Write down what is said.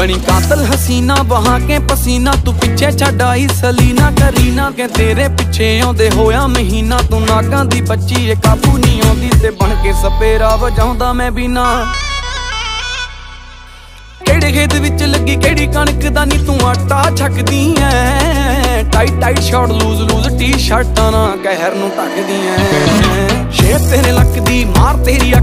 बनी कातल हसीना बहा के पसीना, तू पिछे छड्ड आई सलीना करीना के तेरे पिछे आउंदे होया महीना। तू नागां दी बच्ची ए काबू नहीं आउंदी ते बन के सपेरा वजाउंदा मैं बिना। केड़े खेत विच लगी केड़ी कणक दा नी तू आटा छकदी ऐ। Tight tight short loose loose T शर्टां ना कहर नूं ढकदी ऐ। शेर तेरे लक दी मार तेरी